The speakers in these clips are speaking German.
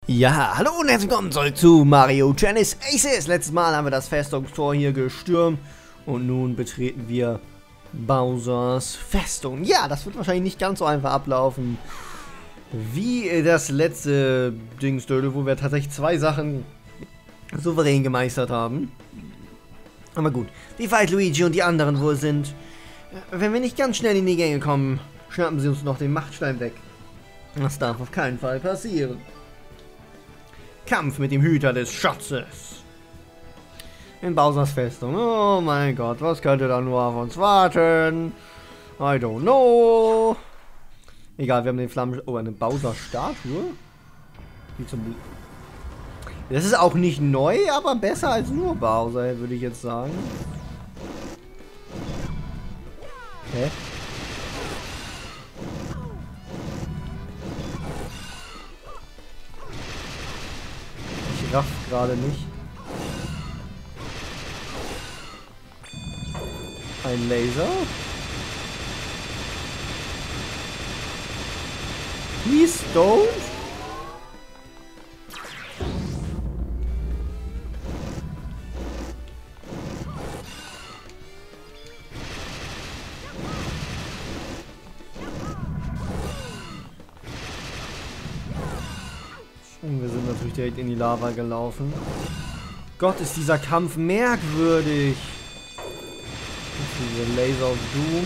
Ja, hallo und herzlich willkommen zurück zu Mario Tennis Aces. Letztes Mal haben wir das Festungstor hier gestürmt und nun betreten wir Bowsers Festung. Ja, das wird wahrscheinlich nicht ganz so einfach ablaufen wie das letzte Dingsdödel, wo wir tatsächlich zwei Sachen souverän gemeistert haben. Aber gut, wie weit Luigi und die anderen wohl sind. Wenn wir nicht ganz schnell in die Gänge kommen, schnappen sie uns noch den Machtstein weg. Das darf auf keinen Fall passieren. Kampf mit dem Hüter des Schatzes. In Bowsers Festung. Oh mein Gott, was könnte da nur auf uns warten? I don't know. Egal, wir haben den Flammen... Oh, eine Bowser-Statue? Das ist auch nicht neu, aber besser als nur Bowser, würde ich jetzt sagen. Hä? Ich raff gerade nicht. Ein Laser? Please don't? Und wir sind natürlich direkt in die Lava gelaufen. Gott, ist dieser Kampf merkwürdig. Diese Laser of Doom.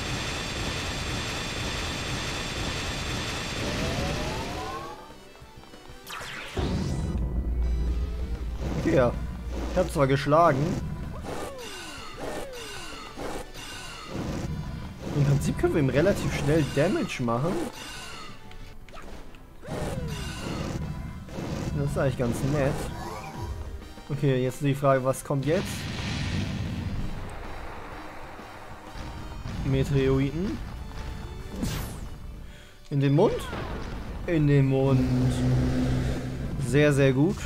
Okay, ja. Ich habe zwar geschlagen. Im Prinzip können wir ihm relativ schnell Damage machen. Das ist eigentlich ganz nett. Okay, jetzt die Frage, was kommt jetzt? Meteoriten. In den Mund? In den Mund. Sehr, sehr gut.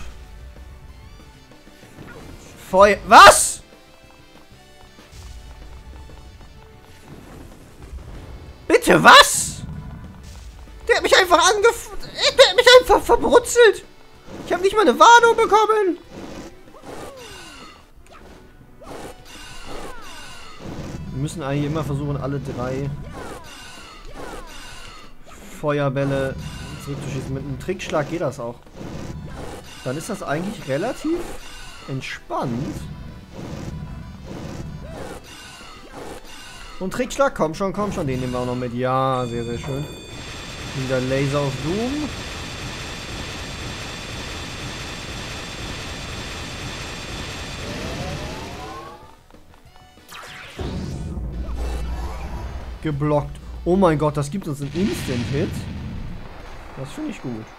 Feuer... Was? Bitte, was? Der hat mich einfach Der hat mich einfach verbrutzelt. Ich habe nicht mal eine Warnung bekommen. Wir müssen eigentlich immer versuchen, alle drei Feuerbälle zurückzuschießen. Mit einem Trickschlag geht das auch. Dann ist das eigentlich relativ entspannt. Und Trickschlag, komm schon, den nehmen wir auch noch mit. Ja, sehr, sehr schön. Wieder Laser of Doom. Geblockt. Oh mein Gott, das gibt uns einen Instant-Hit. Das finde ich gut.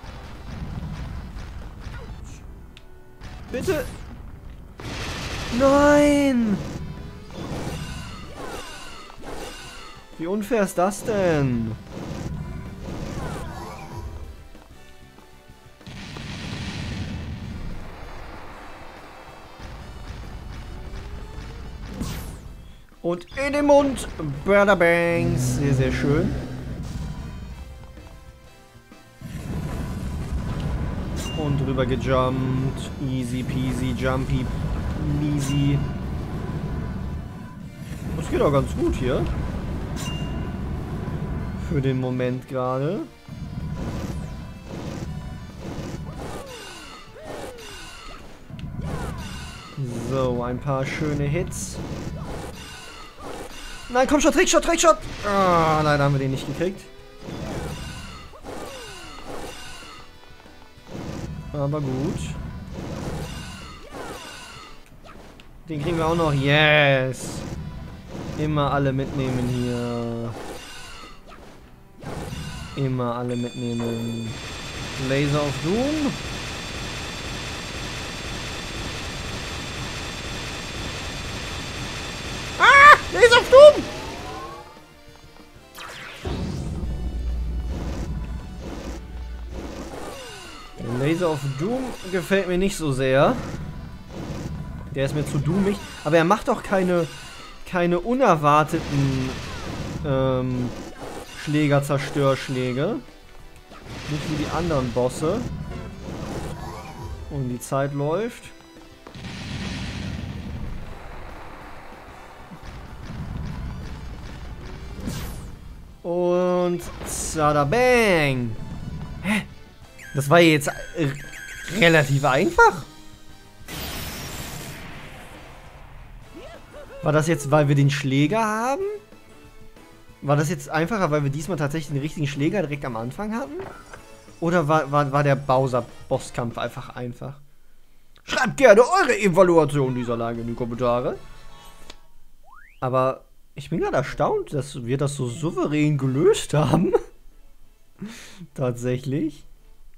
Bitte. Nein! Wie unfair ist das denn? Und in den Mund. Bada Bangs. Sehr, sehr schön. Und drüber gejumpt. Easy peasy, jumpy, easy. Das geht auch ganz gut hier. Für den Moment gerade. So, ein paar schöne Hits. Nein, komm schon, Trickshot, Trickshot! Ah, leider haben wir den nicht gekriegt. Aber gut. Den kriegen wir auch noch. Yes! Immer alle mitnehmen hier. Immer alle mitnehmen. Laser of Doom. Laser of Doom! Der Laser of Doom gefällt mir nicht so sehr. Der ist mir zu doomig. Aber er macht auch keine unerwarteten Schläger, Zerstörschläge. Nicht wie die anderen Bosse. Und die Zeit läuft. Und zada bang. Hä? Das war jetzt relativ einfach. War das jetzt, weil wir den Schläger haben? War das jetzt einfacher, weil wir diesmal tatsächlich den richtigen Schläger direkt am Anfang hatten? Oder war der Bowser-Bosskampf einfach einfach? Schreibt gerne eure Evaluation dieser Lage in die Kommentare. Aber ich bin gerade erstaunt, dass wir das so souverän gelöst haben. Tatsächlich.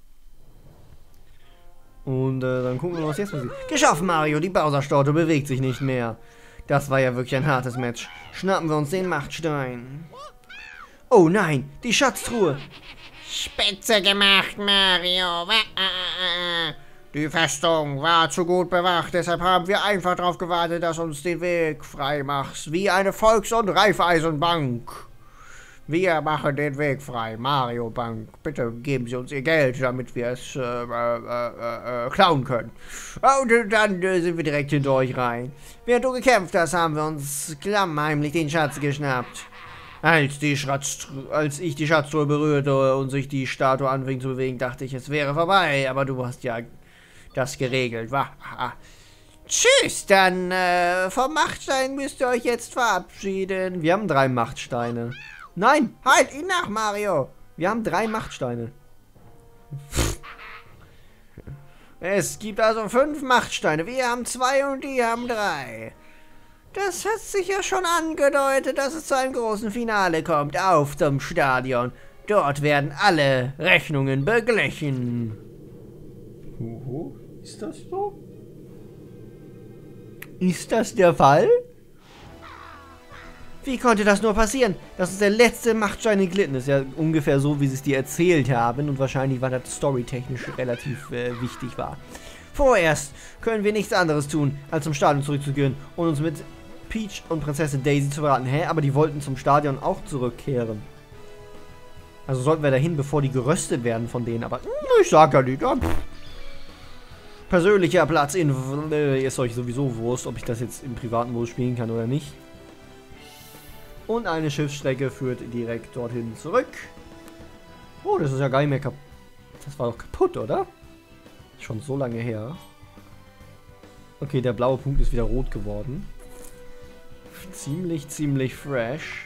Und dann gucken wir mal, was jetzt passiert. Geschafft, Mario! Die Bowser-Storte bewegt sich nicht mehr. Das war ja wirklich ein hartes Match. Schnappen wir uns den Machtstein. Oh nein, die Schatztruhe. Spitze gemacht, Mario. Die Festung war zu gut bewacht, deshalb haben wir einfach darauf gewartet, dass uns den Weg frei machst. Wie eine Volks- und Raiffeisenbank. Wir machen den Weg frei, Mario Bank. Bitte geben Sie uns Ihr Geld, damit wir es klauen können. Und dann sind wir direkt hinter euch rein. Während du gekämpft hast, haben wir uns klammheimlich den Schatz geschnappt. Als ich die Schatztruhe berührte und sich die Statue anfing zu bewegen, dachte ich, es wäre vorbei. Aber du hast ja das geregelt, wa? Tschüss, dann vom Machtstein müsst ihr euch jetzt verabschieden. Wir haben 3 Machtsteine. Nein, halt ihn nach, Mario. Wir haben 3 Machtsteine. Es gibt also 5 Machtsteine. Wir haben 2 und die haben 3. Das hat sich ja schon angedeutet, dass es zu einem großen Finale kommt. Auf zum Stadion. Dort werden alle Rechnungen beglichen. Ist das so? Ist das der Fall? Wie konnte das nur passieren? Dass uns der letzte Machtstein entglitten ist. Ja, ungefähr so, wie sie es dir erzählt haben. Und wahrscheinlich, weil das storytechnisch relativ wichtig war. Vorerst können wir nichts anderes tun, als zum Stadion zurückzugehen und uns mit Peach und Prinzessin Daisy zu beraten. Hä? Aber die wollten zum Stadion auch zurückkehren. Also sollten wir dahin, bevor die geröstet werden von denen. Aber ich sag ja nicht. Persönlicher Platz ist euch sowieso Wurst, ob ich das jetzt im privaten Modus spielen kann oder nicht. Und eine Schiffsstrecke führt direkt dorthin zurück. Oh, das ist ja gar nicht mehr kaputt. Das war doch kaputt, oder? Schon so lange her. Okay, der blaue Punkt ist wieder rot geworden. Ziemlich fresh.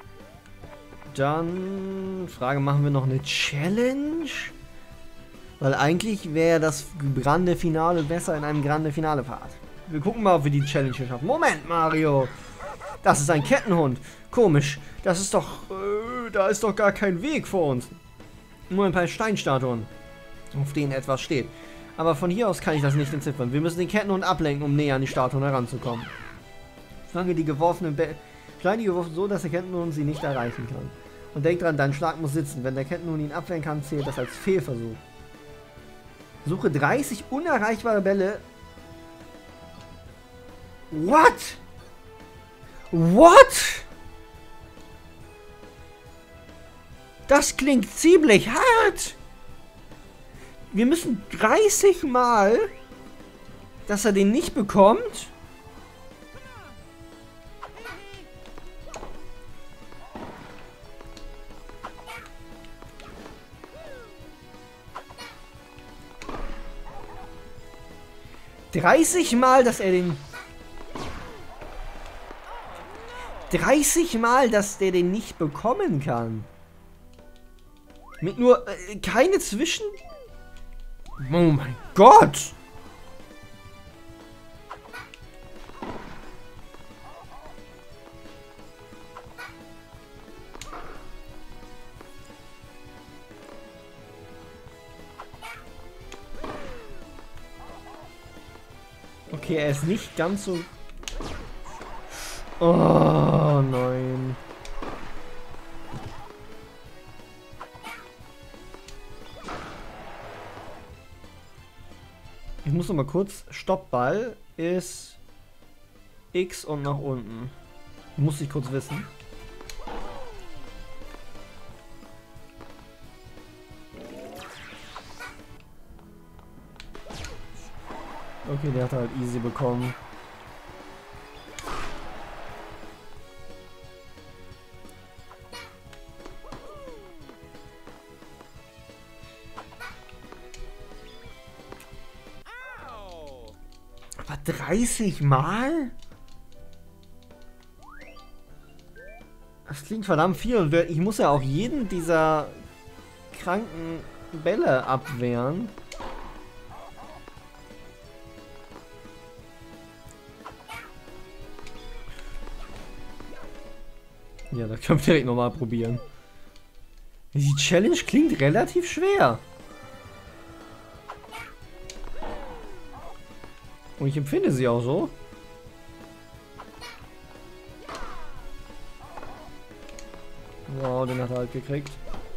Dann, Frage, machen wir noch eine Challenge? Weil eigentlich wäre das Grande Finale besser in einem Grande Finale Part. Wir gucken mal, ob wir die Challenge hier schaffen. Moment, Mario! Das ist ein Kettenhund. Komisch. Das ist doch, da ist doch gar kein Weg vor uns. Nur ein paar Steinstatuen, auf denen etwas steht. Aber von hier aus kann ich das nicht entziffern. Wir müssen den Kettenhund ablenken, um näher an die Statuen heranzukommen. Schlage die geworfenen Schlage die geworfen so, dass der Kettenhund sie nicht erreichen kann. Und denk dran, dein Schlag muss sitzen. Wenn der Kettenhund ihn abwehren kann, zählt das als Fehlversuch. Suche 30 unerreichbare Bälle. What? What? Das klingt ziemlich hart. Wir müssen 30 Mal, dass er den nicht bekommt. Mal, dass er den... 30 Mal, dass der den nicht bekommen kann. Mit nur keine Zwischen... Oh mein Gott! Okay, er ist nicht ganz so... Oh nein. Ich muss noch mal kurz. Stoppball ist X und nach unten. Muss ich kurz wissen. Okay, der hat halt easy bekommen. Aber 30 Mal? Das klingt verdammt viel und ich muss ja auch jeden dieser kranken Bälle abwehren. Ja, da können wir direkt nochmal probieren. Die Challenge klingt relativ schwer. Und ich empfinde sie auch so. Wow, den hat er halt gekriegt.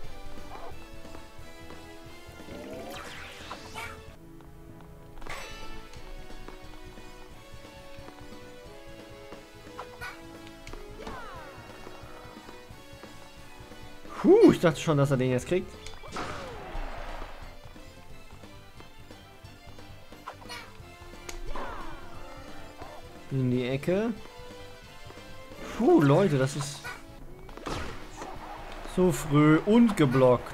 Puh, ich dachte schon, dass er den jetzt kriegt. In die Ecke. Puh, Leute, das ist so früh und geblockt.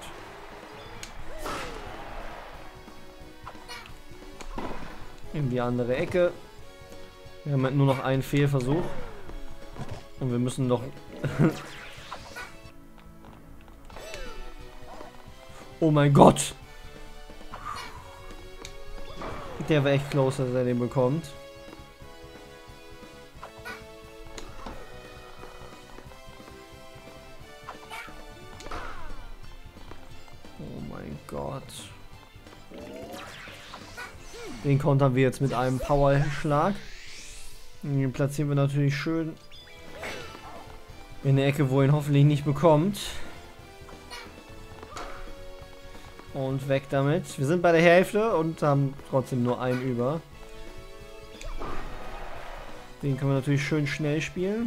In die andere Ecke. Wir haben halt nur noch einen Fehlversuch. Und wir müssen noch... Oh mein Gott! Der war echt close, dass er den bekommt. Oh mein Gott. Den kontern wir jetzt mit einem Powerschlag. Den platzieren wir natürlich schön in der Ecke, wo er ihn hoffentlich nicht bekommt. Und weg damit. Wir sind bei der Hälfte und haben trotzdem nur einen über. Den können wir natürlich schön schnell spielen.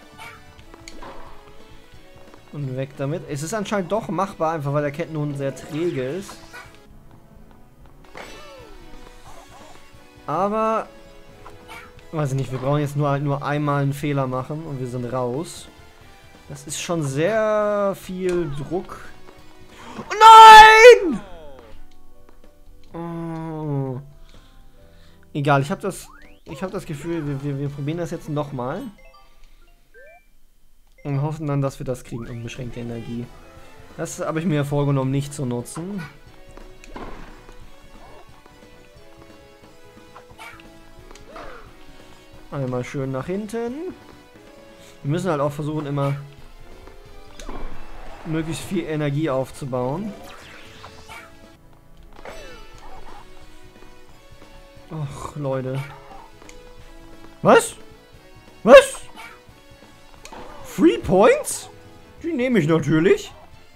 Und weg damit. Es ist anscheinend doch machbar, einfach weil der Kettenhund sehr träge ist. Aber... Weiß ich nicht, wir brauchen jetzt nur einmal einen Fehler machen und wir sind raus. Das ist schon sehr viel Druck. Oh nein! Oh. Egal, ich habe das Gefühl, wir probieren das jetzt nochmal. Und hoffen dann, dass wir das kriegen, unbeschränkte Energie. Das habe ich mir vorgenommen, nicht zu nutzen. Einmal schön nach hinten. Wir müssen halt auch versuchen, immer möglichst viel Energie aufzubauen. Och, Leute. Was? Was? 3 Points? Die nehme ich natürlich.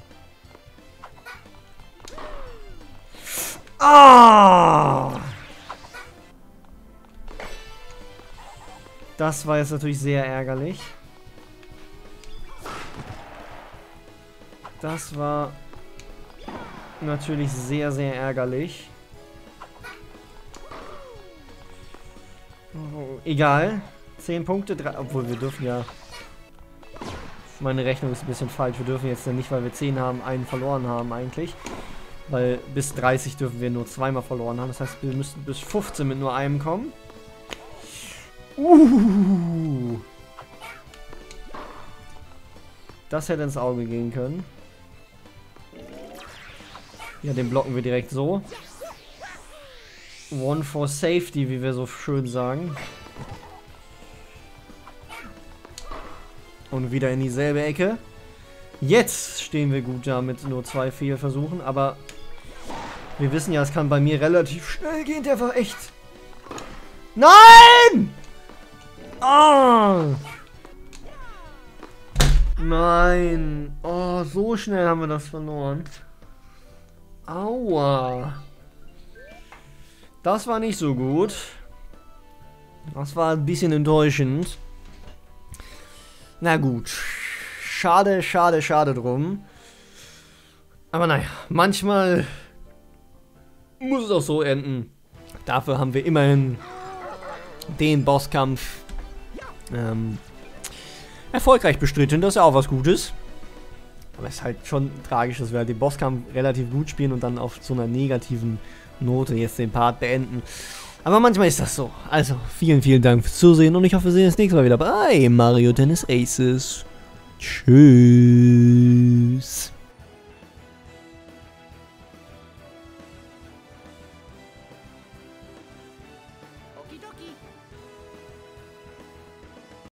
Ah! Das war jetzt natürlich sehr ärgerlich. Das war natürlich sehr, sehr ärgerlich. Oh, egal. 10 Punkte, 3, obwohl wir dürfen ja... Meine Rechnung ist ein bisschen falsch. Wir dürfen jetzt ja nicht, weil wir 10 haben, einen verloren haben eigentlich. Weil bis 30 dürfen wir nur zweimal verloren haben. Das heißt, wir müssten bis 15 mit nur einem kommen. Das hätte ins Auge gehen können. Ja, den blocken wir direkt so. One for safety, wie wir so schön sagen. Und wieder in dieselbe Ecke. Jetzt stehen wir gut da mit nur 2 Fehlversuchen, aber wir wissen ja, es kann bei mir relativ schnell gehen. Der war echt... Nein! Oh! Nein! Oh, so schnell haben wir das verloren. Aua! Das war nicht so gut. Das war ein bisschen enttäuschend. Na gut. Schade, schade, schade drum. Aber naja, manchmal muss es auch so enden, dafür haben wir immerhin den Bosskampf erfolgreich bestritten. Das ist ja auch was Gutes. Aber es ist halt schon tragisch, dass wir halt den Bosskampf relativ gut spielen und dann auf so einer negativen Note jetzt den Part beenden. Aber manchmal ist das so. Also, vielen, vielen Dank fürs Zusehen und ich hoffe, wir sehen uns nächstes Mal wieder bei Mario Tennis Aces. Tschüss.